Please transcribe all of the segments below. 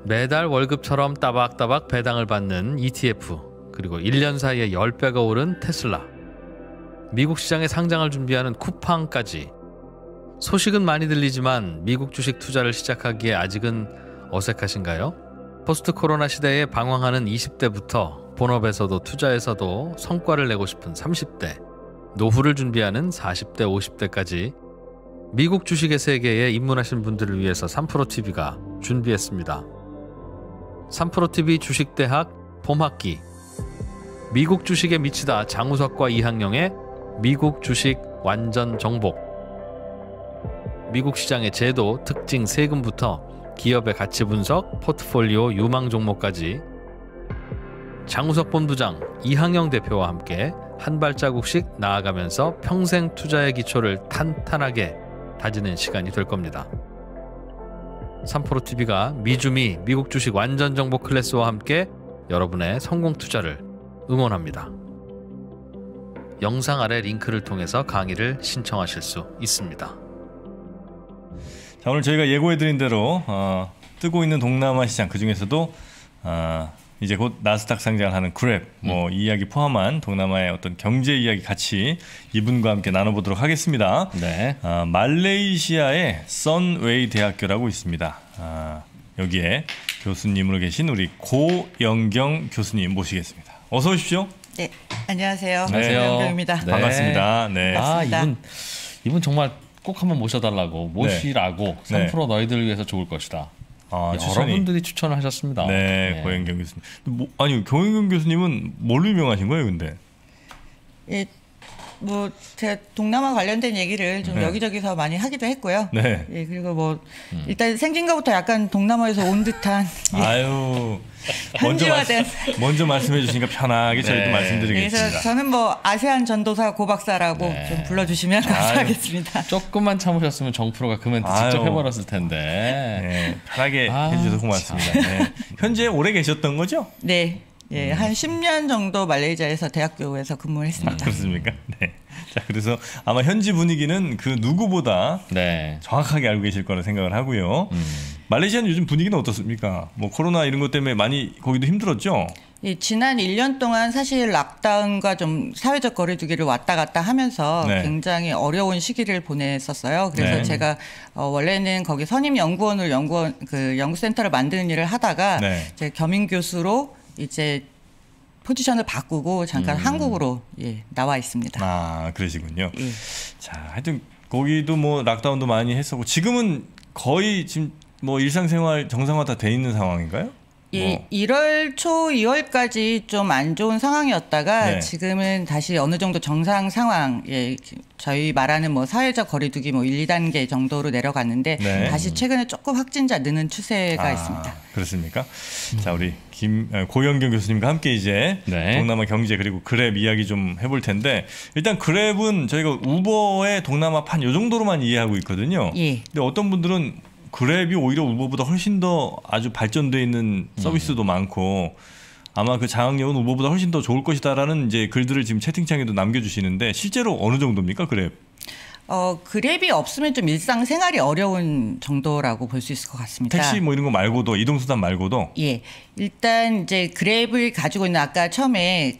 매달 월급처럼 따박따박 배당을 받는 ETF, 그리고 1년 사이에 10배가 오른 테슬라, 미국 시장에 상장을 준비하는 쿠팡까지. 소식은 많이 들리지만 미국 주식 투자를 시작하기에 아직은 어색하신가요? 포스트 코로나 시대에 방황하는 20대부터 본업에서도 투자에서도 성과를 내고 싶은 30대, 노후를 준비하는 40대, 50대까지 미국 주식의 세계에 입문하신 분들을 위해서 3프로TV가 준비했습니다. 3프로TV 주식대학 봄학기, 미국 주식에 미치다 장우석과 이항영의 미국 주식 완전 정복. 미국 시장의 제도, 특징, 세금부터 기업의 가치 분석, 포트폴리오 유망 종목까지 장우석 본부장, 이항영 대표와 함께 한 발자국씩 나아가면서 평생 투자의 기초를 탄탄하게 다지는 시간이 될 겁니다. 3프로TV가 미주미 미국 주식 완전 정보 클래스와 함께 여러분의 성공 투자를 응원합니다. 영상 아래 링크를 통해서 강의를 신청하실 수 있습니다. 자, 오늘 저희가 예고해드린 대로 뜨고 있는 동남아 시장, 그중에서도 이제 곧 나스닥 상장을 하는 그랩, 이 이야기 포함한 동남아의 어떤 경제 이야기 같이 이분과 함께 나눠보도록 하겠습니다. 네. 말레이시아의 선웨이 대학교라고 있습니다. 여기에 교수님으로 계신 우리 고영경 교수님 모시겠습니다. 어서 오십시오. 네, 안녕하세요. 네. 고영경입니다. 네. 반갑습니다. 네. 이분 정말 꼭 한번 모시라고 3프로 너희들을 위해서 좋을 것이다. 여러분들이 추천을 하셨습니다. 네, 고영경 교수님. 아니, 고영경 교수님은 뭘로 유명하신 거예요, 근데? 예, 제가 동남아 관련된 얘기를 좀 여기저기서 많이 하기도 했고요. 네. 예, 그리고 일단 생긴 것부터 약간 동남아에서 온 듯한. 예. 아유, 현지화된. 먼저 말씀해 주시니까 편하게 저희도 네. 말씀드리겠습니다. 그래서 저는 아세안 전도사 고박사라고 좀 불러주시면 감사하겠습니다. 조금만 참으셨으면 정프로가 그 멘트 직접 해버렸을 텐데. 네, 편하게 해주셔서 고맙습니다. 네. 현재 오래 계셨던 거죠? 네. 예, 한 10년 정도 말레이시아에서 대학교에서 근무를 했습니다. 그렇습니까? 네. 자, 그래서 아마 현지 분위기는 그 누구보다 정확하게 알고 계실 거라 생각을 하고요. 말레이시아는 요즘 분위기는 어떻습니까? 코로나 이런 것 때문에 많이 거기도 힘들었죠? 예, 지난 1년 동안 사실 락다운과 좀 사회적 거리두기를 왔다 갔다 하면서 굉장히 어려운 시기를 보냈었어요. 그래서 제가 원래는 거기 선임 연구원으로 연구센터를 만드는 일을 하다가 이제 겸임 교수로 이제 포지션을 바꾸고 잠깐 한국으로 나와 있습니다. 아, 그러시군요. 예. 자, 하여튼 거기도 락다운도 많이 했었고 지금은 거의 지금 일상생활 정상화 다 돼 있는 상황인가요? 예, 1월 초 2월까지 좀 안 좋은 상황이었다가 지금은 다시 어느 정도 정상 상황, 저희 말하는 사회적 거리두기 1, 2단계 정도로 내려갔는데 다시 최근에 조금 확진자 느는 추세가 있습니다. 그렇습니까? 자, 우리 고영경 교수님과 함께 이제 동남아 경제 그리고 그랩 이야기 좀 해볼 텐데 일단 그랩은 저희가 우버의 동남아판 요 정도로만 이해하고 있거든요. 근데 어떤 분들은 그랩이 오히려 우버보다 훨씬 더 아주 발전되어 있는 서비스도 많고 아마 그 장악력은 우버보다 훨씬 더 좋을 것이다라는 이제 글들을 지금 채팅창에도 남겨주시는데 실제로 어느 정도입니까, 그랩? 그랩이 없으면 좀 일상생활이 어려운 정도라고 볼 수 있을 것 같습니다. 택시 이런 거 말고도 이동수단 말고도? 예, 일단 이제 그랩을 가지고 있는 아까 처음에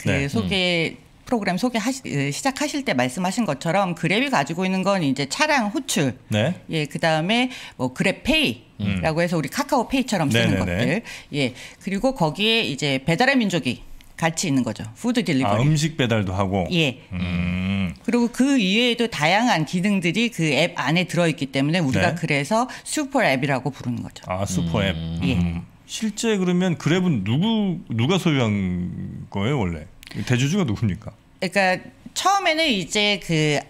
프로그램 시작하실 때 말씀하신 것처럼 그랩이 가지고 있는 건 이제 차량 호출, 그 다음에 그랩페이라고 해서 우리 카카오페이처럼 쓰는 것들, 그리고 거기에 이제 배달의 민족이 같이 있는 거죠. 푸드 딜리버리. 음식 배달도 하고. 그리고 그 이외에도 다양한 기능들이 그 앱 안에 들어있기 때문에 우리가 그래서 슈퍼 앱이라고 부르는 거죠. 아, 슈퍼 앱. 실제 그러면 그랩은 누가 소유한 거예요, 원래? 대주주가 누굽니까? 그러니까 처음에는 이제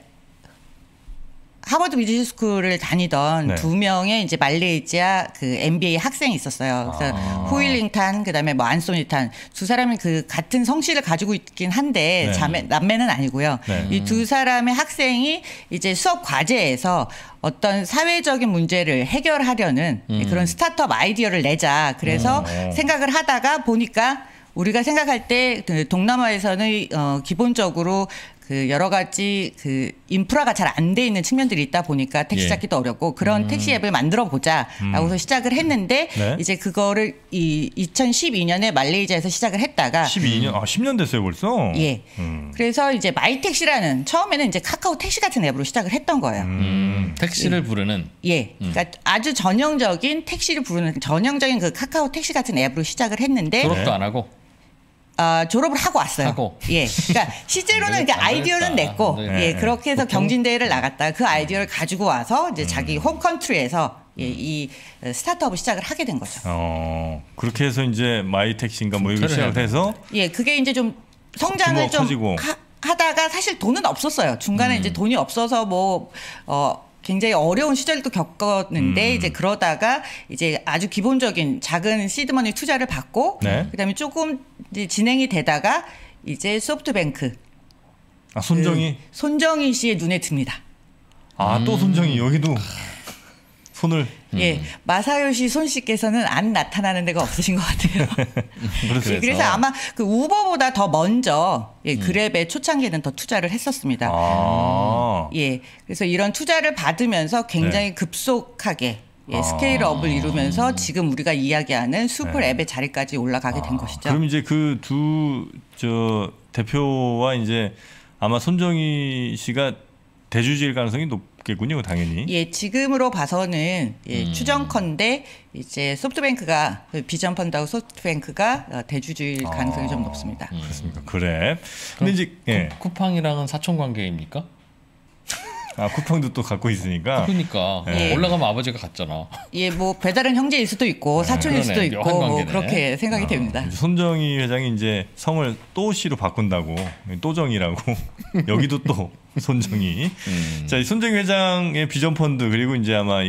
하버드 비즈니스 스쿨을 다니던 2명의 이제 말레이시아 MBA 학생이 있었어요. 그래서 후일링탄 그다음에 안소니탄 두 사람은 같은 성씨를 가지고 있긴 한데 남매는 아니고요. 이 두 사람의 학생이 이제 수업 과제에서 어떤 사회적인 문제를 해결하려는 그런 스타트업 아이디어를 내자. 그래서 생각을 하다가 보니까 우리가 생각할 때 동남아에서는 기본적으로 그 여러 가지 그 인프라가 잘 안 돼 있는 측면들이 있다 보니까 택시 잡기도 어렵고 그런 택시 앱을 만들어 보자라고서 시작을 했는데 네. 이제 그거를 2012년에 말레이시아에서 시작을 했다가 12년 10년 됐어요 벌써. 예. 그래서 이제 마이택시라는 처음에는 이제 카카오 택시 같은 앱으로 시작을 했던 거예요. 택시를 부르는. 예. 그러니까 아주 전형적인 택시를 부르는 전형적인 그 카카오 택시 같은 앱으로 시작을 했는데 졸업도 안 하고. 졸업을 하고 왔어요. 하고. 예. 그러니까 실제로는 그 아이디어는 냈고, 예. 그렇게 해서 경진대회를 나갔다. 그 아이디어를 가지고 와서 이제 자기 홈 컨트리에서 예, 이 스타트업을 시작을 하게 된 거죠. 그렇게 해서 이제 마이택시인가 뭐 이렇게 시작을 해서 예, 그게 이제 좀 성장을 좀 하다가 사실 돈은 없었어요. 중간에 이제 돈이 없어서 굉장히 어려운 시절도 겪었는데 이제 그러다가 이제 아주 기본적인 작은 시드머니 투자를 받고 네. 그다음에 조금 이제 진행이 되다가 이제 소프트뱅크 손정희 씨의 눈에 듭니다. 또 손정희 여기도 손을 예, 마사요시 손 씨께서는 안 나타나는 데가 없으신 것 같아요. 그래서 아마 그 우버보다 더 먼저 그랩의 초창기에는 더 투자를 했었습니다. 예, 그래서 이런 투자를 받으면서 굉장히 급속하게 스케일업을 이루면서 지금 우리가 이야기하는 슈퍼 앱의 자리까지 올라가게 된 것이죠. 그럼 이제 그 두 대표와 이제 아마 손정희 씨가 대주주일 가능성이 높겠군요, 당연히. 예, 지금으로 봐서는 추정컨대 이제 소프트뱅크가 비전 펀드하고 소프트뱅크가 대주주일 가능성이 좀 높습니다. 그렇습니까? 그래. 근데 이제 쿠팡이랑은 사촌 관계입니까? 쿠팡도 또 갖고 있으니까. 그러니까 올라가면 아버지가 갔잖아. 예, 뭐 배달은 형제일 수도 있고 사촌일 수도 있고 뭐 그렇게 생각이 됩니다. 손정희 회장이 이제 성을 또 씨로 바꾼다고 또정이라고 여기도 또 손정희. 자, 이 손정희 회장의 비전 펀드 그리고 이제 아마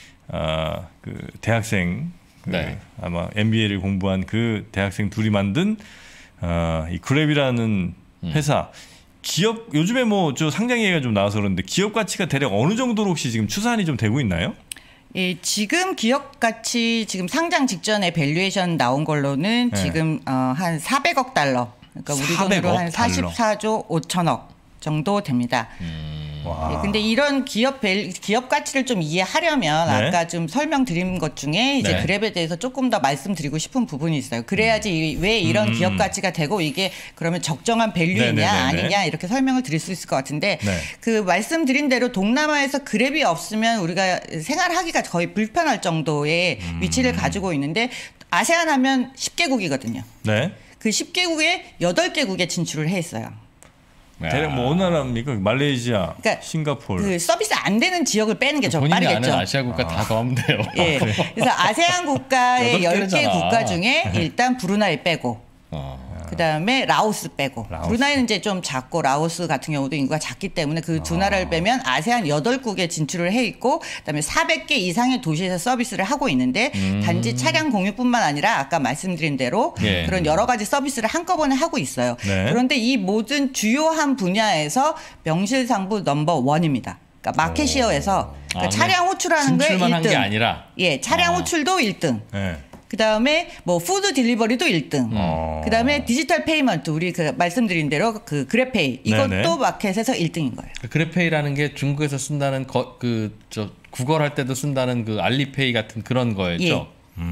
그 대학생 아마 MBA를 공부한 그 대학생 둘이 만든 이 그랩이라는 회사. 기업 요즘에 뭐 상장 얘기가 좀 나와서 그런데 기업 가치가 대략 어느 정도로 혹시 지금 추산이 좀 되고 있나요? 예, 지금 기업 가치 지금 상장 직전에 밸류에이션 나온 걸로는 지금 한 400억 달러. 그러니까 우리 돈으로 한 44조 5천억 정도 됩니다. 예, 근데 이런 기업 가치를 좀 이해하려면 아까 좀 설명드린 것 중에 이제 그랩에 대해서 조금 더 말씀드리고 싶은 부분이 있어요. 그래야지 왜 이런 기업 가치가 되고 이게 그러면 적정한 밸류이냐 아니냐 이렇게 설명을 드릴 수 있을 것 같은데 그 말씀드린 대로 동남아에서 그랩이 없으면 우리가 생활하기가 거의 불편할 정도의 위치를 가지고 있는데 아세안 하면 10개국이거든요. 네. 그 10개국에 8개국에 진출을 했어요. 대략 뭐 어느 나라입니까? 말레이시아, 그러니까 싱가포르. 그 서비스 안 되는 지역을 빼는 게 좀 빠르겠죠. 본인이 아는 아시아 국가 다 더하면 돼요. 예. 그래서 아세안 국가의 10개 국가 중에 일단 브루나이 빼고 그다음에 라오스 빼고 브루나이는 이제 좀 작고 라오스 같은 경우도 인구가 작기 때문에 그 두 나라를 빼면 아세안 8국에 진출을 해 있고 그다음에 400개 이상의 도시에서 서비스를 하고 있는데 단지 차량 공유뿐만 아니라 아까 말씀드린 대로 그런 여러 가지 서비스를 한꺼번에 하고 있어요. 그런데 이 모든 주요한 분야에서 명실상부 넘버 1입니다. 그러니까 마켓시어에서 그러니까 차량 호출하는 거에 1등. 게 아니라. 예, 차량 호출도 1등. 그다음에 뭐 푸드 딜리버리도 1등. 그다음에 디지털 페이먼트 우리 그 말씀드린 대로 그 그랩페이 이것도 마켓에서 1등인 거예요. 그랩페이라는 게 중국에서 쓴다는 구걸할 때도 쓴다는 그 알리페이 같은 그런 거였죠.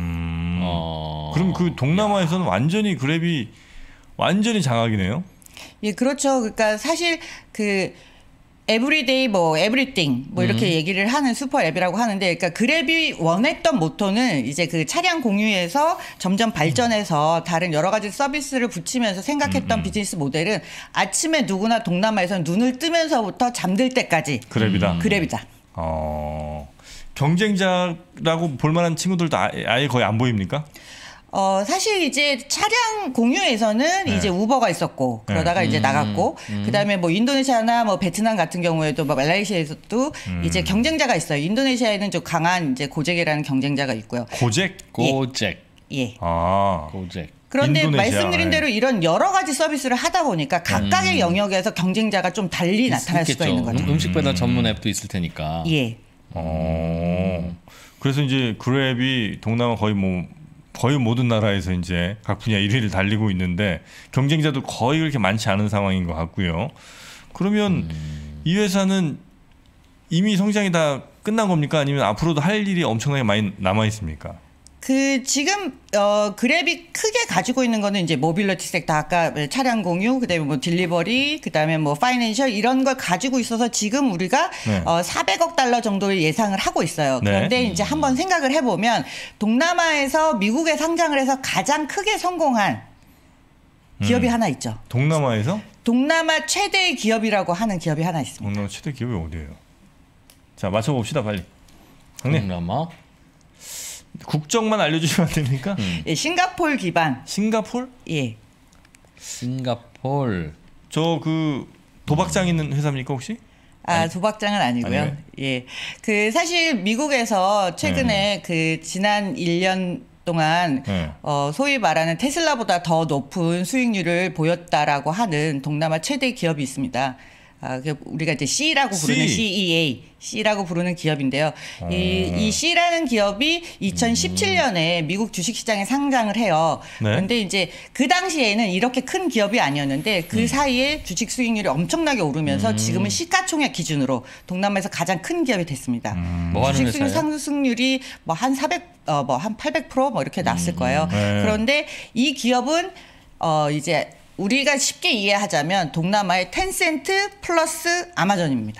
그럼 그 동남아에서는 완전히 그랩이 완전히 장악이네요. 예, 그렇죠. 그러니까 사실 그 에브리데이 뭐 에브리띵 뭐 이렇게 얘기를 하는 슈퍼 앱이라고 하는데 그러니까 그랩이 원했던 모토는 이제 그 차량 공유에서 점점 발전해서 다른 여러 가지 서비스를 붙이면서 생각했던 비즈니스 모델은 아침에 누구나 동남아에서 눈을 뜨면서부터 잠들 때까지 그랩이다. 경쟁자라고 볼 만한 친구들도 아예 거의 안 보입니까? 사실 이제 차량 공유에서는 이제 우버가 있었고 그러다가 이제 나갔고 그다음에 뭐 인도네시아나 뭐 베트남 같은 경우에도 뭐 말레이시아에서도 이제 경쟁자가 있어요. 인도네시아에는 좀 강한 이제 고젝이라는 경쟁자가 있고요. 고젝? 예. 고젝. 그런데 인도네시아, 말씀드린 대로 이런 여러 가지 서비스를 하다 보니까 각각의 영역에서 경쟁자가 좀 달리 나타날 수가 있는 거죠. 음식 배달 전문 앱도 있을 테니까. 예. 그래서 이제 그랩이 동남아 거의 모든 나라에서 이제 각 분야 1위를 달리고 있는데 경쟁자도 거의 그렇게 많지 않은 상황인 것 같고요. 그러면 이 회사는 이미 성장이 다 끝난 겁니까? 아니면 앞으로도 할 일이 엄청나게 많이 남아 있습니까? 지금 그랩이 크게 가지고 있는 거는 이제 모빌리티 섹터, 아까 차량 공유, 그다음에 뭐 딜리버리, 그다음에 뭐 파이낸셜 이런 걸 가지고 있어서 지금 우리가 네. 400억 달러 정도를 예상을 하고 있어요. 그런데 네. 이제 한번 생각을 해보면 동남아에서 미국에 상장을 해서 가장 크게 성공한 기업이 하나 있죠. 동남아에서? 동남아 최대의 기업이라고 하는 기업이 하나 있습니다. 동남아 최대 기업이 어디예요? 자, 맞춰봅시다 빨리. 동남아? 국적만 알려주시면 안 됩니까? 예, 싱가폴 기반. 싱가폴? 예. 싱가폴. 저 그 도박장 있는 회사입니까 혹시? 아, 도박장은 아니고요. 아니에요? 예. 사실 미국에서 최근에 네. 지난 1년 동안 네. 소위 말하는 테슬라보다 더 높은 수익률을 보였다라고 하는 동남아 최대 기업이 있습니다. 우리가 이제 C라고 부르는 C라고 부르는 기업인데요. 이 C라는 기업이 2017년에 미국 주식시장에 상장을 해요. 네. 그런데 이제 그 당시에는 이렇게 큰 기업이 아니었는데 그 사이에 주식 수익률이 엄청나게 오르면서 지금은 시가총액 기준으로 동남아에서 가장 큰 기업이 됐습니다. 뭐 주식 수익 상승률이 뭐 한 800% 뭐 이렇게 났을 거예요. 네. 그런데 이 기업은 이제 우리가 쉽게 이해하자면 동남아의 텐센트 플러스 아마존입니다.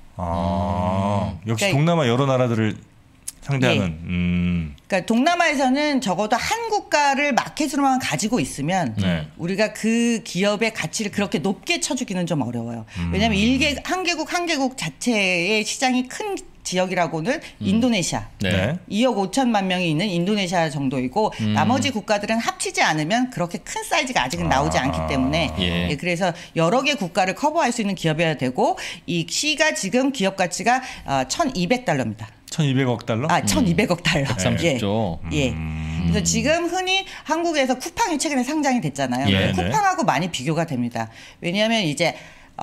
역시 그러니까, 동남아 여러 나라들을 상대하는. 그러니까 동남아에서는 적어도 한 국가를 마켓으로만 가지고 있으면 우리가 그 기업의 가치를 그렇게 높게 쳐주기는 좀 어려워요. 왜냐하면 한 개국 자체의 시장이 큰 지역이라고는 인도네시아. 네. 2억 5천만 명이 있는 인도네시아 정도이고 나머지 국가들은 합치지 않으면 그렇게 큰 사이즈가 아직은 나오지 않기 때문에 예, 그래서 여러 개 국가를 커버할 수 있는 기업이어야 되고 이 C가 지금 기업 가치가 1,200달러입니다. 1,200억 달러? 1,200억 달러. 130조. 예. 그래서 지금 흔히 한국에서 쿠팡이 최근에 상장이 됐잖아요. 예, 쿠팡하고 많이 비교가 됩니다. 왜냐하면 이제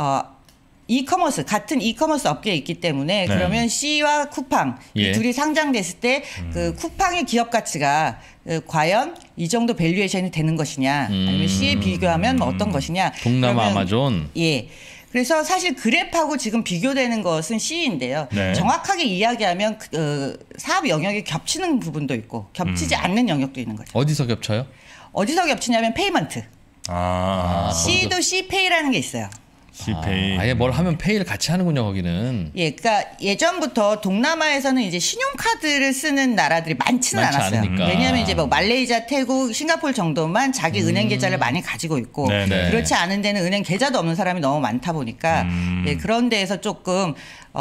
이커머스 같은 이커머스 업계에 있기 때문에 그러면 C와 쿠팡 이 둘이 상장됐을 때 그 쿠팡의 기업 가치가 과연 이 정도 밸류에이션이 되는 것이냐 아니면 C에 비교하면 어떤 것이냐. 동남아 아마존. 예. 그래서 사실 그랩하고 지금 비교되는 것은 C인데요. 네. 정확하게 이야기하면 사업 영역이 겹치는 부분도 있고 겹치지 않는 영역도 있는 거죠. 어디서 겹쳐요? 어디서 겹치냐면 페이먼트. C도 C페이라는 게 있어요. C페이. 아예 뭘 하면 페이를 같이 하는군요, 거기는. 예, 그러니까 예전부터 동남아에서는 이제 신용카드를 쓰는 나라들이 많지는 않았어요. 않으니까. 왜냐하면 이제 뭐 말레이시아, 태국, 싱가포르 정도만 자기 은행 계좌를 많이 가지고 있고 그렇지 않은 데는 은행 계좌도 없는 사람이 너무 많다 보니까 예, 그런 데에서 조금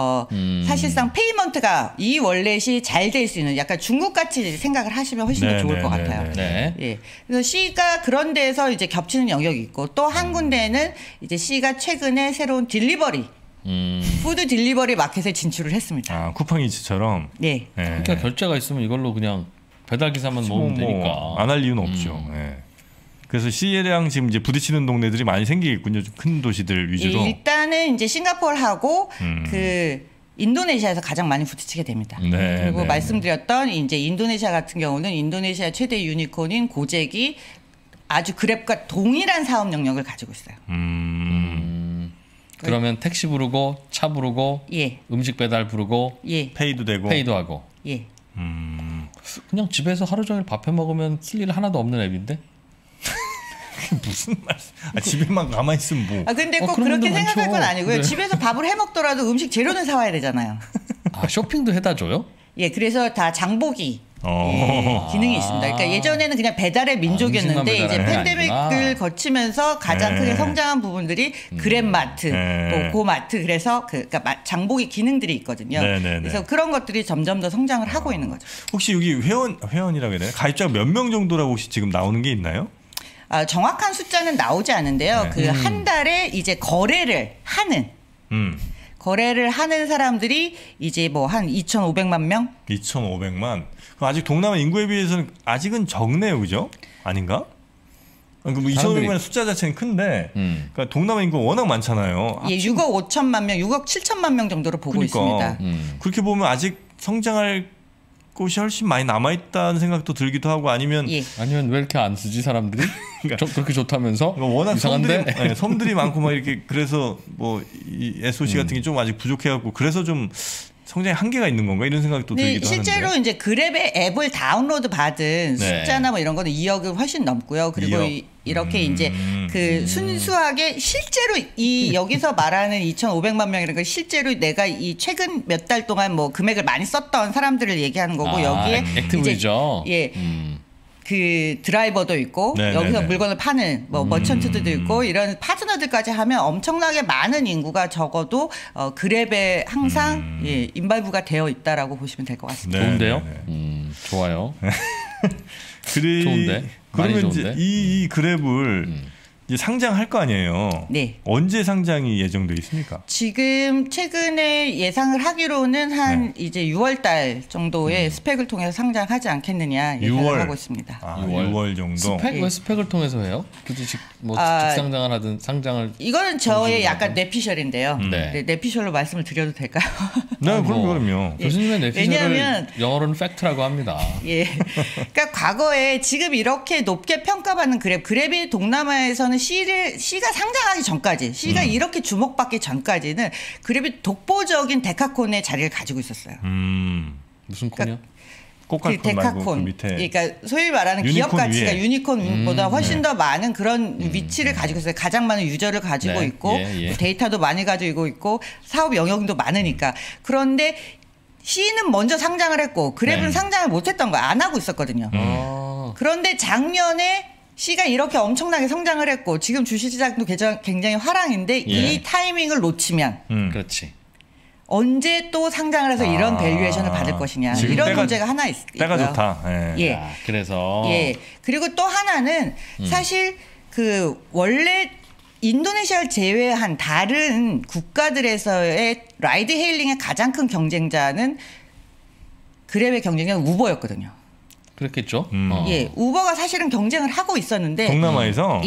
사실상 페이먼트가 이 월렛이 잘 될 수 있는 약간 중국같이 생각을 하시면 훨씬 더 좋을 것 같아요. 예, 그래서 C가 그런 데에서 이제 겹치는 영역이 있고 또 한 군데에는 이제 C가 최근에 새로운 딜리버리 푸드 딜리버리 마켓에 진출을 했습니다. 쿠팡이츠처럼. 네. 그러니까 결제가 있으면 이걸로 그냥 배달 기사만 모으면 되니까 안 할 이유는 없죠. 그래서 C랑 지금 이제 부딪히는 동네들이 많이 생기겠군요. 좀 큰 도시들 위주로. 일단은 이제 싱가포르하고 인도네시아에서 가장 많이 부딪히게 됩니다. 그리고 말씀드렸던 이제 인도네시아 같은 경우는 인도네시아 최대 유니콘인 고젝이 아주 그랩과 동일한 사업 영역을 가지고 있어요. 그러면 택시 부르고 차 부르고 음식 배달 부르고 페이도 되고 페이도 하고. 그냥 집에서 하루 종일 밥 해 먹으면 쓸 일 하나도 없는 앱인데? 무슨 말씀? 집에만 가만히 있으면 뭐? 근데 꼭 그렇게 생각할 건 아니고요. 집에서 밥을 해 먹더라도 음식 재료는 사와야 되잖아요. 쇼핑도 해다 줘요? 예, 그래서 다 장보기. 기능이 있습니다. 그러니까 예전에는 그냥 배달의 민족이었는데 이제 팬데믹을 거치면서 가장 크게 성장한 부분들이 그랩마트, 또 고마트 그래서 그러니까 장보기 기능들이 있거든요. 그래서 그런 것들이 점점 더 성장을 하고 있는 거죠. 혹시 여기 회원이라고 해야 되나요? 가입자가 몇 명 정도라고 혹시 지금 나오는 게 있나요? 정확한 숫자는 나오지 않는데요. 한 달에 이제 거래를 하는 사람들이 이제 뭐 한 2,500만 명? 2,500만. 그럼 아직 동남아 인구에 비해서는 아직은 적네요, 그죠? 아닌가? 그러니까 뭐 2,500만의 숫자 자체는 큰데, 그러니까 동남아 인구가 워낙 많잖아요. 예, 6억 5천만 명, 6억 7천만 명 정도로 보고 있습니다. 그렇게 보면 아직 성장할 곳이 훨씬 많이 남아 있다는 생각도 들기도 하고 아니면 아니면 왜 이렇게 안 쓰지 사람들이? 그렇게 좋다면서? 워낙 이상한데? 섬들이 많고 막 이렇게 그래서 뭐 이 SOC 같은 게 좀 아직 부족해갖고 그래서 좀 성장에 한계가 있는 건가 이런 생각도 들기도 실제로 하는데. 이제 그랩의 앱을 다운로드 받은 숫자나 뭐 이런 거는 2억은 훨씬 넘고요. 그리고 2억. 이렇게 이제 그 순수하게 실제로 이 여기서 말하는 2,500만 명이라는 건 실제로 내가 이 최근 몇 달 동안 뭐 금액을 많이 썼던 사람들을 얘기하는 거고 여기에 액티브이죠. 이제 그 드라이버도 있고 여기서 물건을 파는 뭐 머천트들도 있고 이런 파트너들까지 하면 엄청나게 많은 인구가 적어도 그랩에 항상 인발부가 되어 있다라고 보시면 될 것 같습니다. 좋은데요? 좋아요. 좋은데. 그러면 이제 이 그랩을 이제 상장할 거 아니에요. 네. 언제 상장이 예정돼 있습니까? 지금 최근에 예상을 하기로는 한 이제 6월 달 정도의 스펙을 통해서 상장하지 않겠느냐 예상을 하고 있습니다. 6월 정도. 왜 스펙을 통해서 해요? 굳이 직상장을 하든 상장을. 이거는 저의 약간 뇌피셜인데요. 네, 뇌피셜로 말씀을 드려도 될까요? 네, 그럼요. 교수님의 뇌피셜을 영어로는 팩트라고 합니다. 그러니까 과거에 지금 이렇게 높게 평가받는 그랩이 동남아에서는 C가 상장하기 전까지, C가 이렇게 주목받기 전까지는 그랩이 독보적인 데카콘의 자리를 가지고 있었어요. 무슨 콘이요? 꽃갈콘 말고 그 밑에. 그러니까 소위 말하는 기업 가치가 유니콘보다 훨씬 더 많은 그런 위치를 가지고 있어요. 가장 많은 유저를 가지고 있고 데이터도 많이 가지고 있고 사업 영역도 많으니까. 그런데 C는 먼저 상장을 했고 그랩은 상장을 못했던 거야. 안 하고 있었거든요. 그런데 작년에 C가 이렇게 엄청나게 성장을 했고 지금 주식 시장도 굉장히 화랑인데 이 타이밍을 놓치면 그렇지. 언제 또 상장을 해서 이런 밸류에이션을 받을 것이냐 이런 문제가 하나 있고요. 때가 좋다. 그래서 그리고 또 하나는 사실 그 원래 인도네시아를 제외한 다른 국가들에서의 라이드 헤일링의 가장 큰 경쟁자는 그랩의 경쟁자는 우버였거든요. 그렇겠죠. 우버가 사실은 경쟁을 하고 있었는데 동남아에서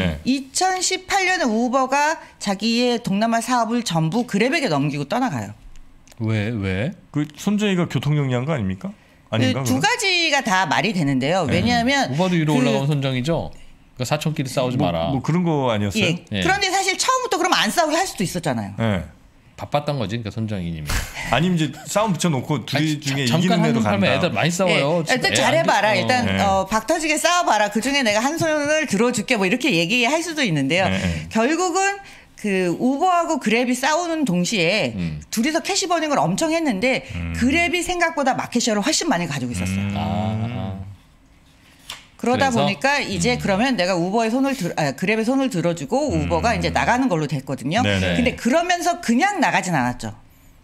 2018년에 우버가 자기의 동남아 사업을 전부 그랩에게 넘기고 떠나가요. 왜? 그 손재희가 교통 정리한 거 아닙니까? 아닌가? 두 가지가 다 말이 되는데요. 왜냐하면 우버도 위로 올라가면 손정이죠. 그 사촌끼리 싸우지 마라. 뭐 그런 거 아니었어요? 그런데 사실 처음부터 그러면 안 싸우게 할 수도 있었잖아요. 바빴던 거지, 그러니까 손정희님이. 아니면 이제 싸움 붙여놓고 둘이 중에 이기는 애도 간다. 애들 많이 싸워요. 일단 잘해봐라. 일단 박 터지게 싸워봐라. 그 중에 내가 한 손을 들어줄게. 뭐 이렇게 얘기할 수도 있는데요. 결국은 그 우버하고 그랩이 싸우는 동시에 둘이서 캐시버닝을 엄청 했는데 그랩이 생각보다 마켓쉐어를 훨씬 많이 가지고 있었어요. 그러다 그래서? 보니까 이제 그러면 내가 그랩의 손을 들어주고 우버가 이제 나가는 걸로 됐거든요. 근데 그러면서 그냥 나가진 않았죠.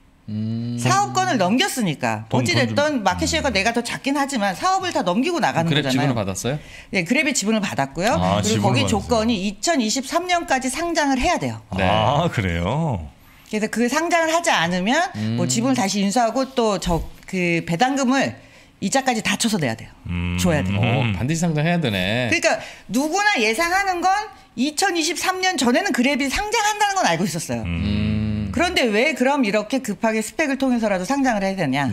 사업권을 넘겼으니까 어찌됐든 마켓쉐어가 내가 더 작긴 하지만 사업을 다 넘기고 나가는 그랩 거잖아요. 지분을 받았어요? 네, 그랩의 지분을 받았고요. 그리고 거기 조건이 2023년까지 상장을 해야 돼요. 그래요? 그래서 그 상장을 하지 않으면 뭐 지분을 다시 인수하고 또 그 배당금을 이자까지 다 쳐서 내야 돼요. 줘야 돼요. 반드시 상장해야 되네. 그러니까 누구나 예상하는 건 2023년 전에는 그랩이 상장한다는 건 알고 있었어요. 그런데 왜 그럼 이렇게 급하게 스펙을 통해서라도 상장을 해야 되냐.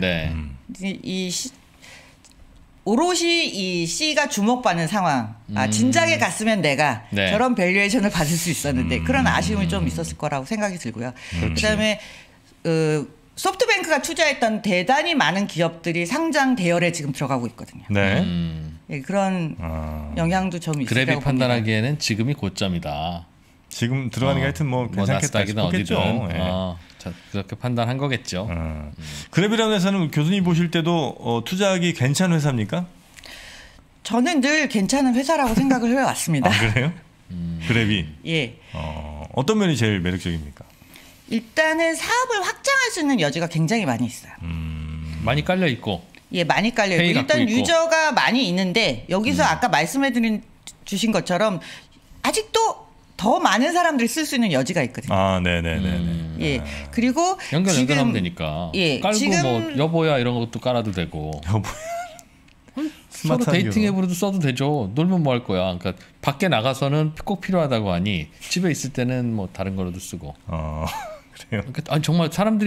오롯이 이 C가 주목받는 상황. 진작에 갔으면 내가 저런 밸류에이션을 받을 수 있었는데 그런 아쉬움이 좀 있었을 거라고 생각이 들고요. 그다음에 소프트뱅크가 투자했던 대단히 많은 기업들이 상장 대열에 지금 들어가고 있거든요. 그런 영향도 좀 있을 거라고 그랩이 판단하기에는 지금이 고점이다. 지금 들어가는 게 하여튼 뭐 괜찮겠다 싶겠죠. 그렇게 판단한 거겠죠. 그랩이라는 회사는 교수님 보실 때도 투자하기 괜찮은 회사입니까? 저는 늘 괜찮은 회사라고 생각을 해왔습니다. 그래요? 그랩이? 어떤 면이 제일 매력적입니까? 일단은 사업을 확장할 수 있는 여지가 굉장히 많이 있어요. 많이 깔려 있고. 많이 깔려 있고 일단 유저가 많이 있는데 여기서 아까 주신 것처럼 아직도 더 많은 사람들이 쓸 수 있는 여지가 있거든요. 네네네. 그리고 연결하면 되니까. 깔고 지금 뭐 여보야 이런 것도 깔아도 되고. 여보야. 서로 데이팅 앱으로도 써도 되죠. 놀면 뭐 할 거야. 그러니까 밖에 나가서는 꼭 필요하다고 하니 집에 있을 때는 뭐 다른 거로도 쓰고. 그래요? 그러니까 정말 사람들이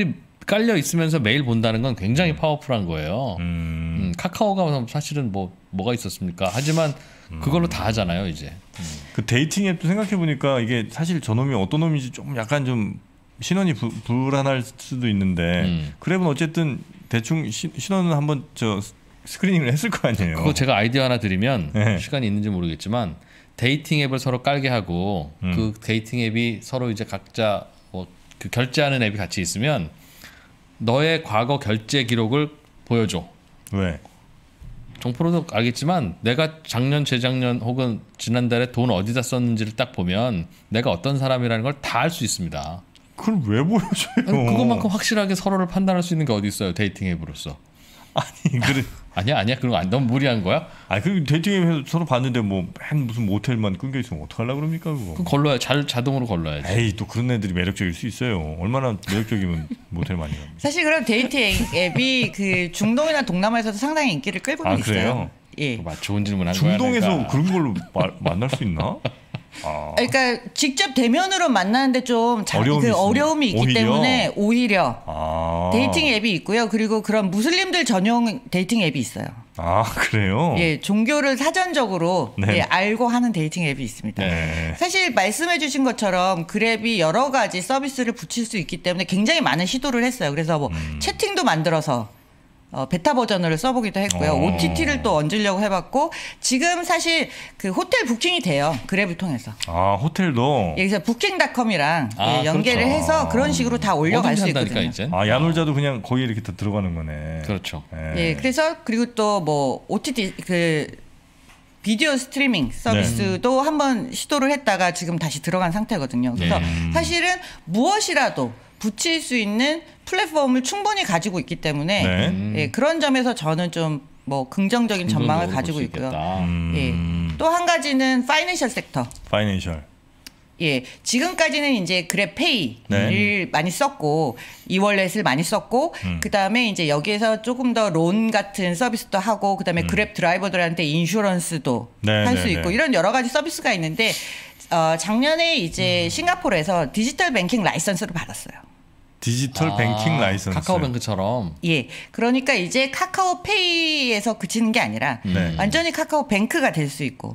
깔려 있으면서 매일 본다는 건 굉장히 파워풀한 거예요. 카카오가 사실은 뭐가 있었습니까? 하지만 그걸로 다 하잖아요, 이제. 그 데이팅 앱도 생각해 보니까 이게 사실 저놈이 어떤 놈인지 좀 약간 좀 신원이 불안할 수도 있는데 그랩은 어쨌든 대충 신원은 한번 스크리닝을 했을 거 아니에요. 그거 제가 아이디어 하나 드리면 네. 시간이 있는지 모르겠지만 데이팅 앱을 서로 깔게 하고 그 데이팅 앱이 서로 이제 각자 그 결제하는 앱이 같이 있으면 너의 과거 결제 기록을 보여줘. 왜? 정프로도 알겠지만 내가 작년, 재작년 혹은 지난달에 돈 어디다 썼는지를 딱 보면 내가 어떤 사람이라는 걸 다 알 수 있습니다. 그걸 왜 보여줘요? 아니, 그것만큼 확실하게 서로를 판단할 수 있는 게 어디 있어요, 데이팅 앱으로서. 아니 그래. 아니야 그런 거 너무 무리한 거야? 그 데이팅 앱에서 서로 봤는데 무슨 모텔만 끊겨 있으면 어떡하려고 그럽니까 그거? 그럼 걸러야 자동으로 걸러야지. 에이 또 그런 애들이 매력적일 수 있어요. 얼마나 매력적이면 모텔 많이 갑니다. 사실 그럼 데이팅 앱이 그 중동이나 동남아에서도 상당히 인기를 끌고는 있어요. 그래요? 예. 좋은 질문한 거야. 중동에서 내가. 그런 걸로 만날 수 있나? 그러니까 직접 대면으로 만나는데 좀 어려움이 있기 때문에 오히려 데이팅 앱이 있고요. 그리고 그런 무슬림들 전용 데이팅 앱이 있어요. 그래요? 예, 종교를 사전적으로 네. 예, 알고 하는 데이팅 앱이 있습니다. 네. 사실 말씀해주신 것처럼 그랩이 여러 가지 서비스를 붙일 수 있기 때문에 굉장히 많은 시도를 했어요. 그래서 채팅도 만들어서 베타 버전을 써보기도 했고요. OTT를 또 얹으려고 해봤고 지금 사실 그 호텔 부킹이 돼요. 그랩을 통해서. 호텔도. 여기서 부킹닷컴이랑 연계를 그렇죠. 해서 그런 식으로 다 올려갈 수 있거든요. 이제. 야놀자도 그냥 거기 이렇게 다 들어가는 거네. 그렇죠. 예, 그래서 그리고 또 OTT 비디오 스트리밍 서비스도 한번 시도를 했다가 지금 다시 들어간 상태거든요. 그래서 사실은 무엇이라도 붙일 수 있는 플랫폼을 충분히 가지고 있기 때문에 예, 그런 점에서 저는 좀 긍정적인 전망을 가지고 있고요. 예, 또 한 가지는 파이낸셜 섹터. 파이낸셜. 예, 지금까지는 이제 그랩페이를 많이 썼고 이월렛을 많이 썼고 그다음에 이제 여기에서 조금 더 론 같은 서비스도 하고 그다음에 그랩 드라이버들한테 인슈런스도 할 수 있고 이런 여러 가지 서비스가 있는데 작년에 이제 싱가포르에서 디지털 뱅킹 라이선스를 받았어요. 디지털 뱅킹 라이선스. 카카오뱅크처럼. 예. 그러니까 이제 카카오페이에서 그치는 게 아니라 완전히 카카오뱅크가 될 수 있고.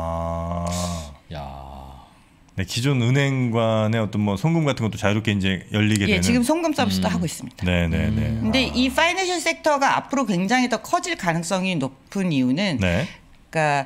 네, 기존 은행 간의 어떤 송금 같은 것도 자유롭게 이제 열리게 되는. 지금 송금 서비스도 하고 있습니다. 네네네. 근데 이 파이낸셜 섹터가 앞으로 굉장히 더 커질 가능성이 높은 이유는 그러니까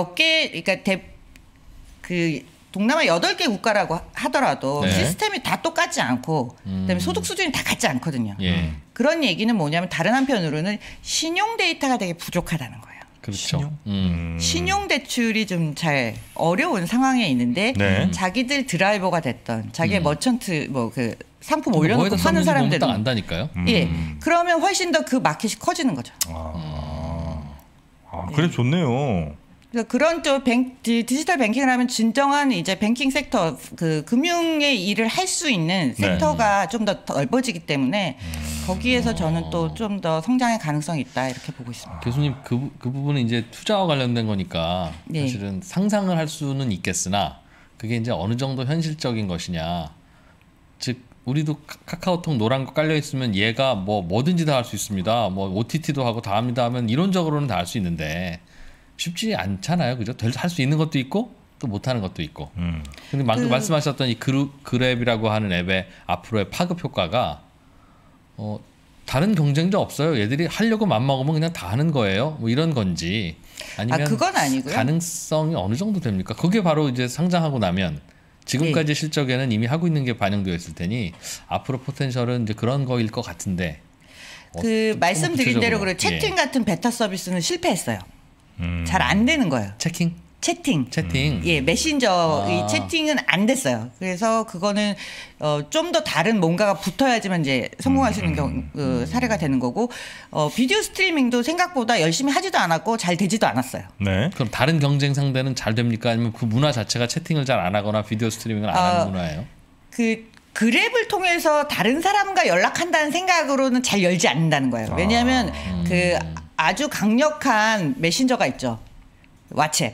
동남아 8개 국가라고 하더라도 시스템이 다 똑같지 않고 그다음에 소득 수준이 다 같지 않거든요. 그런 얘기는 뭐냐면 다른 한편으로는 신용 데이터가 되게 부족하다는 거예요. 그렇죠. 신용 대출이 좀 잘 어려운 상황에 있는데 자기들 드라이버가 됐던 자기의 머천트 상품 올려놓고 파는 사람들은 안다니까요. 예, 그러면 훨씬 더 그 마켓이 커지는 거죠. 그래 좋네요. 그런 디지털 뱅킹을 하면 진정한 이제 뱅킹 섹터 금융의 일을 할 수 있는 섹터가 좀 더 넓어지기 때문에 거기에서 저는 또 좀 더 성장의 가능성이 있다 이렇게 보고 있습니다. 교수님 그 부분은 이제 투자와 관련된 거니까 사실은 상상을 할 수는 있겠으나 그게 이제 어느 정도 현실적인 것이냐. 즉 우리도 카카오톡 노란 거 깔려 있으면 얘가 뭐든지 다 할 수 있습니다. OTT도 하고 다 합니다 하면 이론적으로는 다 할 수 있는데. 쉽지 않잖아요, 그죠? 할 수 있는 것도 있고 또 못하는 것도 있고. 근데 말씀하셨던 이 그랩이라고 하는 앱의 앞으로의 파급 효과가 다른 경쟁자 없어요. 얘들이 하려고 맘먹으면 그냥 다 하는 거예요. 이런 건지 아니면 그건 아니고요. 가능성이 어느 정도 됩니까? 그게 바로 이제 상장하고 나면 지금까지 실적에는 이미 하고 있는 게 반영되어 있을 테니 앞으로 포텐셜은 이제 그런 거일 것 같은데. 말씀드린 대로 그래 채팅 같은 베타 서비스는 실패했어요. 잘 안 되는 거예요. 채팅. 예, 메신저의 채팅은 안 됐어요. 그래서 그거는 좀 더 다른 뭔가가 붙어야지만 이제 성공할 수 있는 사례가 되는 거고 비디오 스트리밍도 생각보다 열심히 하지도 않았고 잘 되지도 않았어요. 네. 그럼 다른 경쟁 상대는 잘 됩니까? 아니면 그 문화 자체가 채팅을 잘 안 하거나 비디오 스트리밍을 안 하는 문화예요? 그랩을 통해서 다른 사람과 연락한다는 생각으로는 잘 열지 않는다는 거예요. 왜냐하면 아주 강력한 메신저가 있죠. 왓츠앱.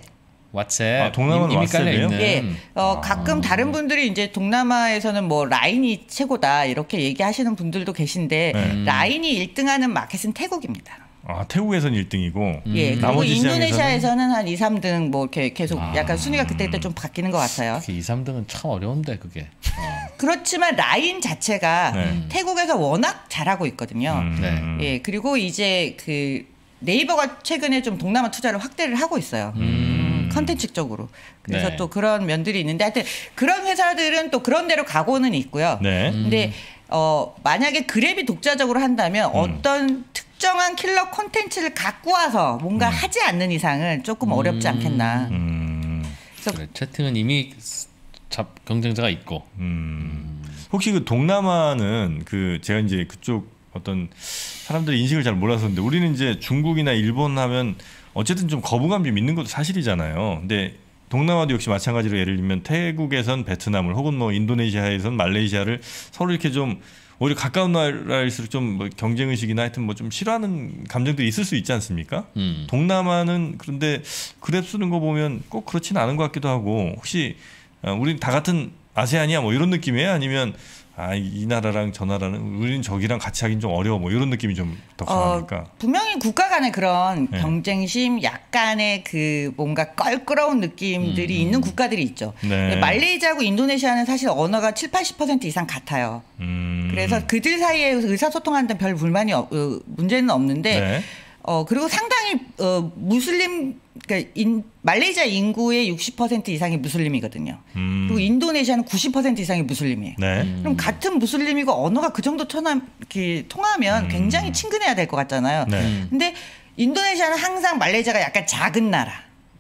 왓츠앱 동남아는 이미 왓츠앱이에요? 깔려 있는. 예, 가끔 다른 분들이 이제 동남아에서는 뭐 라인이 최고다 이렇게 얘기하시는 분들도 계신데 라인이 1등하는 마켓은 태국입니다. 태국에서는 1등이고. 예, 그리고 인도네시아에서는 한 2, 3등 뭐 이렇게 계속 약간 순위가 그때그때 좀 바뀌는 것 같아요. 2, 3등은 참 어려운데 그게. 그렇지만 라인 자체가 태국에서 워낙 잘하고 있거든요. 예, 그리고 이제 그 네이버가 최근에 좀 동남아 투자를 확대를 하고 있어요. 컨텐츠 쪽으로. 그래서 또 그런 면들이 있는데 하여튼 그런 회사들은 또 그런 데로 가고는 있고요. 근데 만약에 그랩이 독자적으로 한다면 어떤 특정한 킬러 콘텐츠를 갖고 와서 뭔가 하지 않는 이상은 조금 어렵지 않겠나. 그래서 그래, 채팅은 이미 경쟁자가 있고. 혹시 그 동남아는 그 제가 이제 그쪽 어떤 사람들의 인식을 잘 몰라서 그런데 우리는 이제 중국이나 일본 하면 어쨌든 좀 거부감 좀 있는 것도 사실이잖아요. 근데 동남아도 역시 마찬가지로 예를 들면 태국에선 베트남을 혹은 뭐 인도네시아에선 말레이시아를 서로 이렇게 좀 오히려 가까운 나라일수록 좀 뭐 경쟁 의식이나 하여튼 뭐 좀 싫어하는 감정들이 있을 수 있지 않습니까? 동남아는 그런데 그랩 쓰는 거 보면 꼭 그렇지는 않은 것 같기도 하고 혹시 우린 다 같은 아세안이야 뭐 이런 느낌이에요? 아니면 이 나라랑 저 나라는 우리는 저기랑 같이 하긴 좀 어려워 뭐 이런 느낌이 좀 더 강합니까? 분명히 국가 간의 그런 경쟁심 약간의 그 뭔가 껄끄러운 느낌들이 있는 국가들이 있죠. 말레이시아하고 인도네시아는 사실 언어가 70-80% 이상 같아요. 그래서 그들 사이에 의사소통하는 데 별 문제는 없는데 그리고 상당히 무슬림 그러니까 말레이시아 인구의 60% 이상이 무슬림이거든요. 그리고 인도네시아는 90% 이상이 무슬림이에요. 그럼 같은 무슬림이고 언어가 그 정도 통하면 굉장히 친근해야 될 것 같잖아요. 근데 인도네시아는 항상 말레이시아가 약간 작은 나라.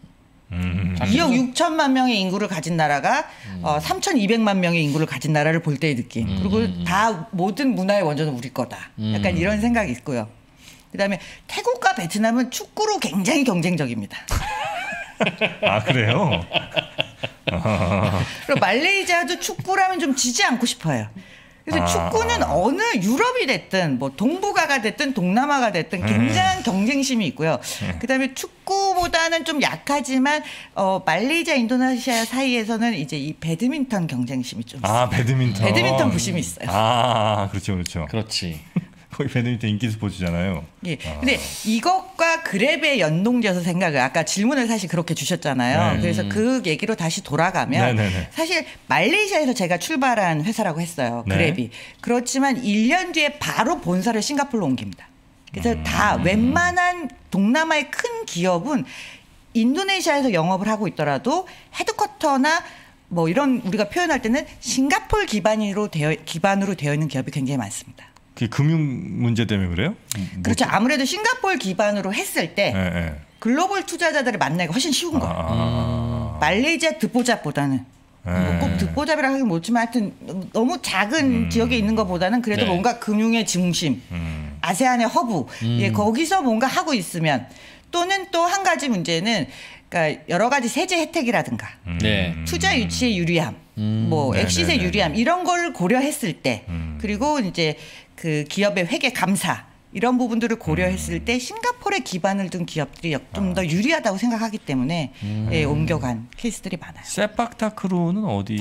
2억 6천만 명의 인구를 가진 나라가 3,200만 명의 인구를 가진 나라를 볼 때의 느낌. 그리고 다 모든 문화의 원조는 우리 거다. 약간 이런 생각이 있고요. 그다음에 태국과 베트남은 축구로 굉장히 경쟁적입니다. 그래요? 그리고 말레이시아도 축구라면 좀 지지 않고 싶어요. 그래서 축구는 어느 유럽이 됐든 뭐 동북아가 됐든 동남아가 됐든 굉장한 경쟁심이 있고요. 그다음에 축구보다는 좀 약하지만 말레이시아, 인도네시아 사이에서는 이제 이 배드민턴 경쟁심이 좀 있어요. 배드민턴 부심이 있어요. 그렇죠, 그렇죠. 그렇지. 거의 배드민턴 인기 스포츠잖아요. 예. 근데 이것과 그랩의 연동지어서 생각을 아까 질문을 사실 그렇게 주셨잖아요. 그래서 그 얘기로 다시 돌아가면 사실 말레이시아에서 제가 출발한 회사라고 했어요. 그랩이. 그렇지만 1년 뒤에 바로 본사를 싱가포르로 옮깁니다. 그래서 다 웬만한 동남아의 큰 기업은 인도네시아에서 영업을 하고 있더라도 헤드쿼터나 뭐 이런 우리가 표현할 때는 싱가포르 기반으로 되어 있는 기업이 굉장히 많습니다. 금융 문제 때문에 그래요? 그렇죠. 아무래도 싱가포르 기반으로 했을 때 글로벌 투자자들을 만나기가 훨씬 쉬운 거예요. 말레이시아 듣보잡보다는 꼭 듣보잡이라 하긴 못지만 하여튼 너무 작은 지역에 있는 것보다는 그래도 뭔가 금융의 중심, 아세안의 허브, 거기서 뭔가 하고 있으면 또는 또 한 가지 문제는 그러니까 여러 가지 세제 혜택이라든가 투자 유치의 유리함, 뭐 엑시스의 유리함 이런 걸 고려했을 때 그리고 이제 그 기업의 회계 감사 이런 부분들을 고려했을 때 싱가포르에 기반을 둔 기업들이 좀 더 유리하다고 생각하기 때문에 옮겨간 케이스들이 많아요. 세팍타크로는 어디?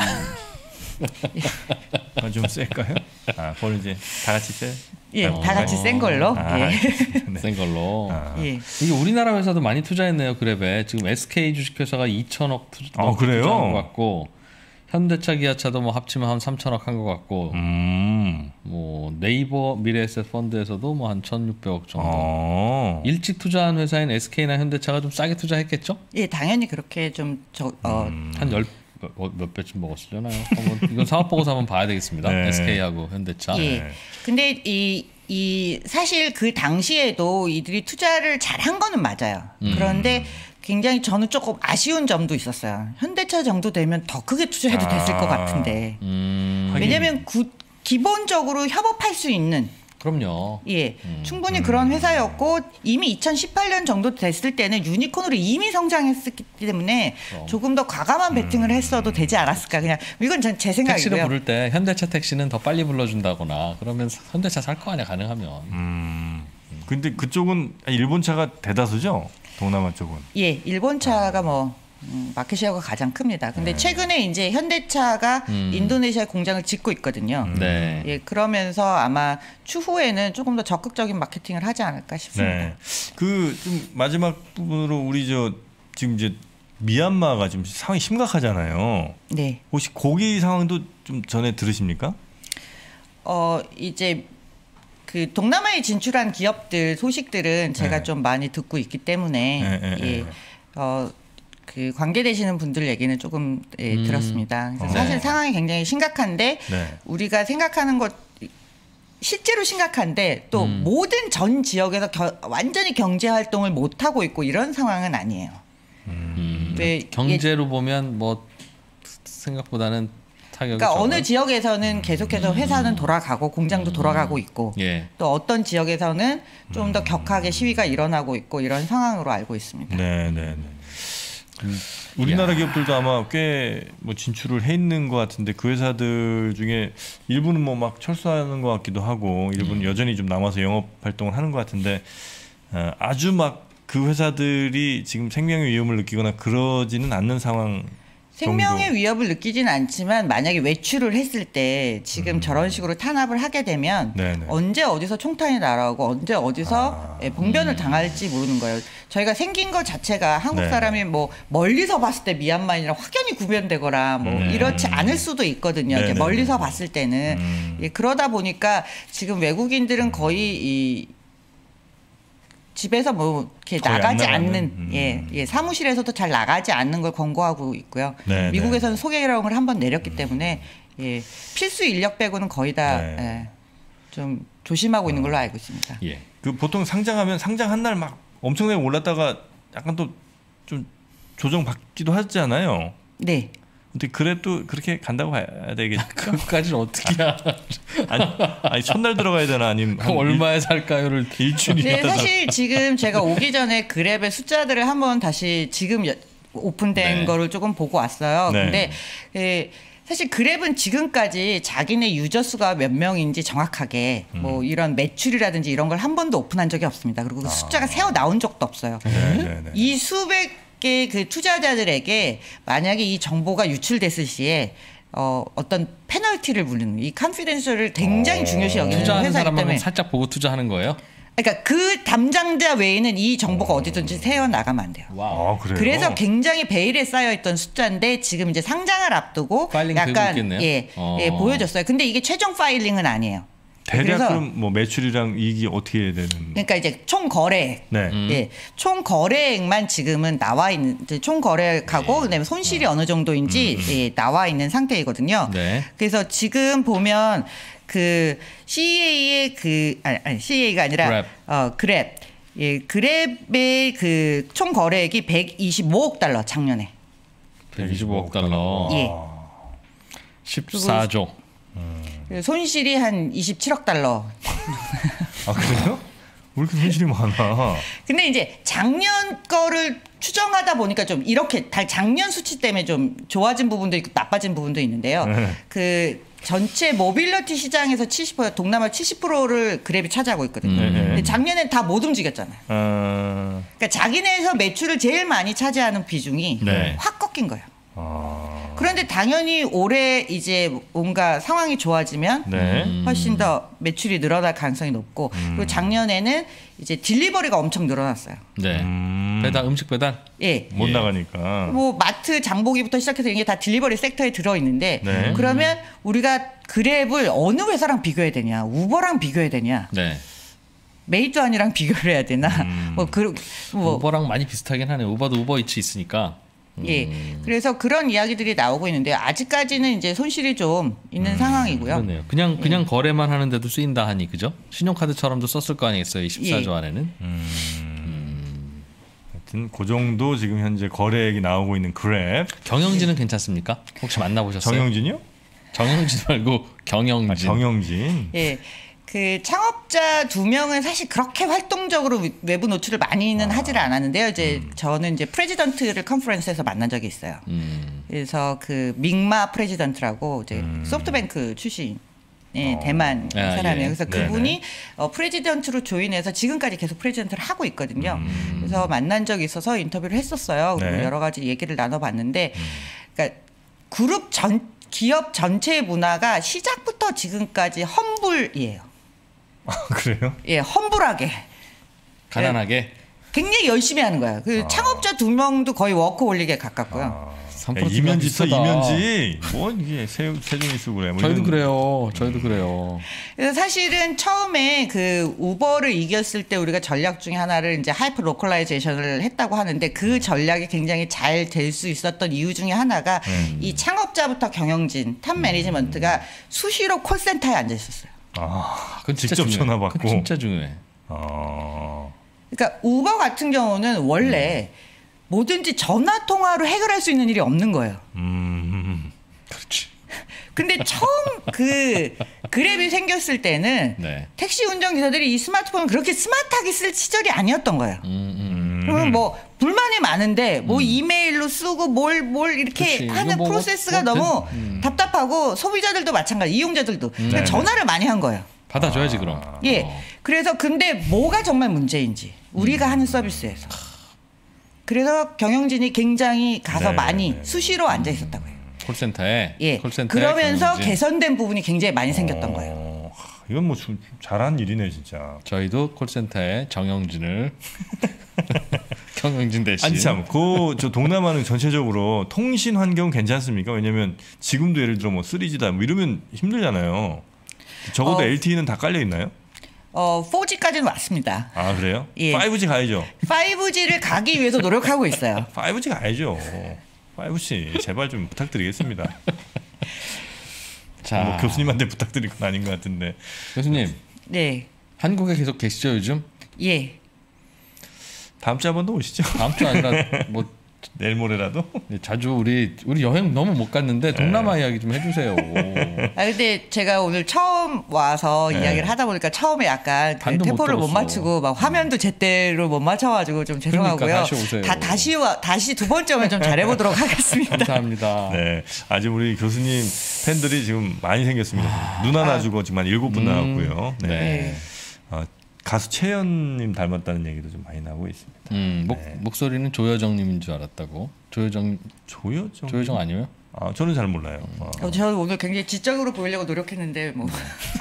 좀 셀까요? 그걸 이제 다 같이 셀? 다 같이 센 걸로. 센 걸로. 이게 우리나라 회사도 많이 투자했네요. 그랩에 지금 SK 주식회사가 2천억 투자한 것 같고. 현대차, 기아차도 뭐 합치면 한 3천억 한 것 같고, 뭐 네이버 미래에셋 펀드에서도 뭐 한 1,600억 정도. 일찍 투자한 회사인 SK나 현대차가 좀 싸게 투자했겠죠? 예, 당연히 그렇게 좀 한 몇 배쯤 먹었으려나요? 이건 사업 보고서 한번 봐야 되겠습니다. SK하고 현대차. 근데 이 사실 그 당시에도 이들이 투자를 잘한 거는 맞아요. 그런데 굉장히 저는 조금 아쉬운 점도 있었어요. 현대차 정도 되면 더 크게 투자해도 됐을 것 같은데. 왜냐하면 기본적으로 협업할 수 있는. 그럼요. 충분히 그런 회사였고 이미 2018년 정도 됐을 때는 유니콘으로 이미 성장했기 때문에 조금 더 과감한 베팅을 했어도 되지 않았을까. 그냥 이건 제 생각이고요. 택시를 부를 때 현대차 택시는 더 빨리 불러준다거나 그러면 현대차 살 거 아니야 가능하면. 근데 그쪽은 일본 차가 대다수죠? 동남아 쪽은. 일본 차가 뭐 마켓 쉐어가 가장 큽니다. 근데 최근에 이제 현대차가 인도네시아에 공장을 짓고 있거든요. 네. 예, 그러면서 아마 추후에는 조금 더 적극적인 마케팅을 하지 않을까 싶습니다. 네. 그 좀 마지막 부분으로 우리 지금 이제 미얀마가 지금 상황이 심각하잖아요. 네. 혹시 고기 상황도 좀 전에 들으십니까? 이제 그 동남아에 진출한 기업들 소식들은 제가 좀 많이 듣고 있기 때문에 그 관계되시는 분들 얘기는 조금 들었습니다. 그래서 사실 상황이 굉장히 심각한데 우리가 생각하는 것 실제로 심각한데 또 모든 전 지역에서 완전히 경제 활동을 못 하고 있고 이런 상황은 아니에요. 경제로 보면 뭐 생각보다는 타격이 그러니까 어느 지역에서는 계속해서 회사는 돌아가고 공장도 돌아가고 있고 또 어떤 지역에서는 좀 더 격하게 시위가 일어나고 있고 이런 상황으로 알고 있습니다. 네. 우리나라 기업들도 아마 꽤 뭐 진출을 해 있는 것 같은데 그 회사들 중에 일부는 뭐 막 철수하는 것 같기도 하고 일부는 여전히 좀 남아서 영업 활동을 하는 것 같은데 아주 막 그 회사들이 지금 생명의 위험을 느끼거나 그러지는 않는 상황. 생명의 위협을 느끼진 않지만 만약에 외출을 했을 때 지금 저런 식으로 탄압을 하게 되면 언제 어디서 총탄이 날아오고 언제 어디서 봉변을 당할지 모르는 거예요. 저희가 생긴 것 자체가 한국 사람이 뭐 멀리서 봤을 때 미얀마인이랑 확연히 구별되거나 뭐 이렇지 않을 수도 있거든요. 이렇게 멀리서 봤을 때는. 그러다 보니까 지금 외국인들은 거의 집에서 뭐 이렇게 나가지 않는 사무실에서도 잘 나가지 않는 걸 권고하고 있고요. 미국에서는 소개령을 한번 내렸기 때문에 필수 인력 빼고는 거의 다 좀 조심하고 있는 걸로 알고 있습니다. 그 보통 상장하면 상장한 날 막 엄청나게 올랐다가 약간 또 좀 조정받기도 하잖아요. 네. 근데 그래도 그렇게 간다고 봐야 되겠죠. 그까지는 어떻게 아니 첫날 들어가야 되나 아니면 얼마에 살까요를 일주일이나. 네, 사실 지금 제가 오기 전에 그랩의 숫자들을 한번 다시 지금 오픈된 거를 조금 보고 왔어요. 근데 사실 그랩은 지금까지 자기네 유저 수가 몇 명인지 정확하게 뭐 이런 매출이라든지 이런 걸 한 번도 오픈한 적이 없습니다. 그리고 그 숫자가 새어 나온 적도 없어요. 이 수백 개 그 투자자들에게 만약에 이 정보가 유출됐을 시에 어떤 페널티를 물리는 이 컨피덴셜을 굉장히 중요시 여기는 투자하는 회사이기 때문에 살짝 보고 투자하는 거예요? 그러니까 그 담당자 외에는 이 정보가 어디든지 새어 나가면 안 돼요. 그래서 굉장히 베일에 쌓여 있던 숫자인데 지금 이제 상장을 앞두고 약간 보여졌어요. 근데 이게 최종 파일링은 아니에요. 대략 그럼 뭐 매출이랑 이익이 어떻게 되는? 그러니까 이제 총 거래액, 총 거래액만 지금은 나와 있는 총 거래액하고 그다음에 손실이 어느 정도인지 나와 있는 상태이거든요. 그래서 지금 보면 그 CEA의 CEA가 아니라 그랩, 그랩의 그 총 거래액이 125억 달러 작년에. 125억 달러. 14조. 손실이 한 27억 달러. 아 그래요? 왜 이렇게 손실이 많아? 근데 이제 작년 거를 추정하다 보니까 좀 이렇게 작년 수치 때문에 좀 좋아진 부분도 있고 나빠진 부분도 있는데요. 그 전체 모빌리티 시장에서 70% 동남아 70%를 그랩이 차지하고 있거든요. 근데 작년엔 다 못 움직였잖아요. 그러니까 자기네에서 매출을 제일 많이 차지하는 비중이 확 꺾인 거예요. 그런데 당연히 올해 이제 뭔가 상황이 좋아지면 훨씬 더 매출이 늘어날 가능성이 높고 그리고 작년에는 이제 딜리버리가 엄청 늘어났어요. 배달 음식 배달? 못 나가니까. 뭐 마트 장보기부터 시작해서 이게 다 딜리버리 섹터에 들어 있는데 그러면 우리가 그랩을 어느 회사랑 비교해야 되냐? 우버랑 비교해야 되냐? 메이트원이랑 비교를 해야 되나? 뭐 우버랑 많이 비슷하긴 하네요. 우버도 우버이츠 있으니까. 그래서 그런 이야기들이 나오고 있는데 아직까지는 이제 손실이 좀 있는 상황이고요. 그러네요. 그냥 거래만 하는데도 쓰인다 하니 그죠? 신용카드처럼도 썼을 거 아니겠어요? 이 14조 안에는. 하여튼 그 정도 지금 현재 거래액이 나오고 있는 그랩. 경영진은 괜찮습니까? 혹시 만나보셨어요? 정영진이요? 정영진 말고 경영진. 정영진. 그 창업자 2명은 사실 그렇게 활동적으로 외부 노출을 많이는 하지를 않았는데요. 이제 저는 이제 프레지던트를 컨퍼런스에서 만난 적이 있어요. 그래서 그 믹마 프레지던트라고 이제 소프트뱅크 출신 대만 사람이에요. 그래서 네네. 그분이 프레지던트로 조인해서 지금까지 계속 프레지던트를 하고 있거든요. 그래서 만난 적이 있어서 인터뷰를 했었어요. 네. 여러 가지 얘기를 나눠봤는데, 그러니까 기업 전체의 문화가 시작부터 지금까지 험불이에요. 그래요? 예, 험불하게. 가난하게. 굉장히 열심히 하는 거예요. 그 창업자 2명도 거의 워커홀릭에 가깝고요. 이면지 써 이면지 뭐 이게 세종이 쓰고 그래. 뭐 저희도 그래요. 저희도 그래요. 그래서 사실은 처음에 그 우버를 이겼을 때 우리가 전략 중에 하나를 이제 하이퍼 로컬라이제이션을 했다고 하는데 그 전략이 굉장히 잘 될 수 있었던 이유 중에 하나가 이 창업자부터 경영진, 탑 매니지먼트가 수시로 콜센터에 앉아 있었어요. 그건 진짜 직접 중요해. 전화 받고. 그건 진짜 중요해. 그러니까 우버 같은 경우는 원래 뭐든지 전화 통화로 해결할 수 있는 일이 없는 거예요. 그렇지. 근데 처음 그 그랩이 생겼을 때는 택시 운전기사들이 이 스마트폰을 그렇게 스마트하게 쓸 시절이 아니었던 거예요. 그러면 뭐 불만이 많은데 뭐 이메일로 쓰고 뭘 이렇게 그치. 하는 뭐 프로세스가 너무 답답하고 소비자들도 마찬가지, 이용자들도 그러니까 전화를 많이 한 거예요. 받아줘야지 그럼. 예. 그래서 근데 뭐가 정말 문제인지 우리가 하는 서비스에서. 그래서 경영진이 굉장히 가서 많이 수시로 앉아 있었다고 해요. 콜센터에. 예. 콜센터에 그러면서 경영진. 개선된 부분이 굉장히 많이 생겼던 거예요. 이건 뭐 잘한 일이네 진짜. 저희도 콜센터에 정영진을 경영진 대신. 아니 참, 저 동남아는 전체적으로 통신 환경 괜찮습니까? 왜냐면 지금도 예를 들어 뭐 3G다 뭐 이러면 힘들잖아요. 적어도 LTE는 다 깔려 있나요? 4G까지는 왔습니다. 아 그래요? 예. 5G 가야죠. 5G를 가기 위해서 노력하고 있어요. 5G 가야죠. 5G 제발 좀 부탁드리겠습니다. 자, 뭐 교수님한테 부탁드릴 건 아닌 것 같은데. 교수님. 네. 한국에 계속 계시죠 요즘? 예. 다음 주에 한 번 더 오시죠. 다음 주 아니라 뭐 내일 모레라도. 자주 우리 여행 너무 못 갔는데 동남아 이야기 좀 해주세요. 근데 제가 오늘 처음 와서 이야기를 하다 보니까 처음에 약간 그 테포를 못 맞추고 막 화면도 제대로 못 맞춰가지고 좀 죄송하고요. 그러니까 다시 오세요. 다시 두 번째 오면 좀 잘해보도록 하겠습니다. 감사합니다. 네, 아직 우리 교수님 팬들이 지금 많이 생겼습니다. 눈 하나 주고 지금 한 7분 나왔고요. 네. 가수 채연님 닮았다는 얘기도 좀 많이 나오고 있습니다. 목소리는 조여정님인 줄 알았다고. 조여정 아니에요? 저는 잘 몰라요. 저는 오늘 굉장히 지적으로 보이려고 노력했는데 뭐.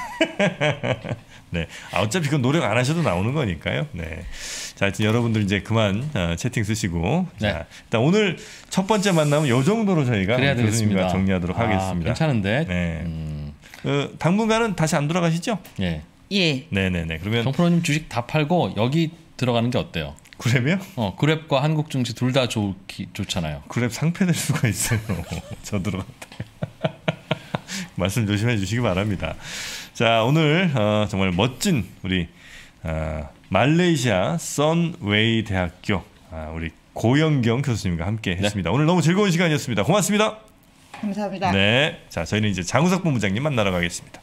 네, 어차피 그건 노력 안 하셔도 나오는 거니까요. 네, 자, 하여튼 여러분들 이제 그만 채팅 쓰시고. 네. 자, 일단 오늘 첫 번째 만남은 이 정도로 저희가 교수님과 정리하도록 하겠습니다. 괜찮은데. 네. 당분간은 다시 안 돌아가시죠? 예. 예. 네네네. 그러면 정프로님 주식 다 팔고 여기 들어가는 게 어때요? 그랩이요? 그랩과 한국 증시 둘 다 좋잖아요. 그랩 상패될 수가 있어요. 저 들어갔다. 말씀 조심해 주시기 바랍니다. 자, 오늘 정말 멋진 우리 말레이시아 선웨이 대학교 우리 고영경 교수님과 함께 했습니다. 오늘 너무 즐거운 시간이었습니다. 고맙습니다. 감사합니다. 네, 자, 저희는 이제 장우석 본부장님 만나러 가겠습니다.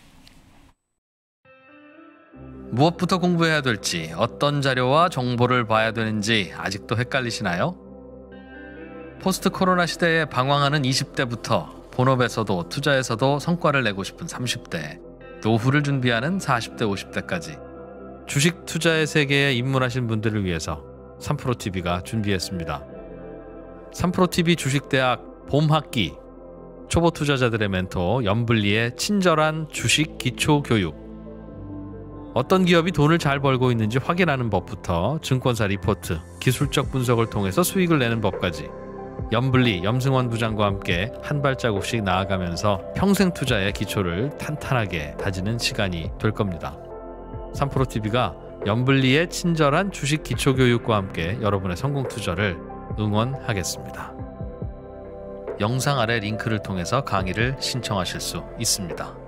무엇부터 공부해야 될지, 어떤 자료와 정보를 봐야 되는지 아직도 헷갈리시나요? 포스트 코로나 시대에 방황하는 20대부터 본업에서도 투자에서도 성과를 내고 싶은 30대, 노후를 준비하는 40대, 50대까지 주식 투자의 세계에 입문하신 분들을 위해서 3프로TV가 준비했습니다. 3프로TV 주식대학 봄학기, 초보 투자자들의 멘토 염블리의 친절한 주식 기초 교육, 어떤 기업이 돈을 잘 벌고 있는지 확인하는 법부터 증권사 리포트, 기술적 분석을 통해서 수익을 내는 법까지 염블리, 염승원 부장과 함께 한 발자국씩 나아가면서 평생 투자의 기초를 탄탄하게 다지는 시간이 될 겁니다. 3프로TV가 염블리의 친절한 주식 기초 교육과 함께 여러분의 성공 투자를 응원하겠습니다. 영상 아래 링크를 통해서 강의를 신청하실 수 있습니다.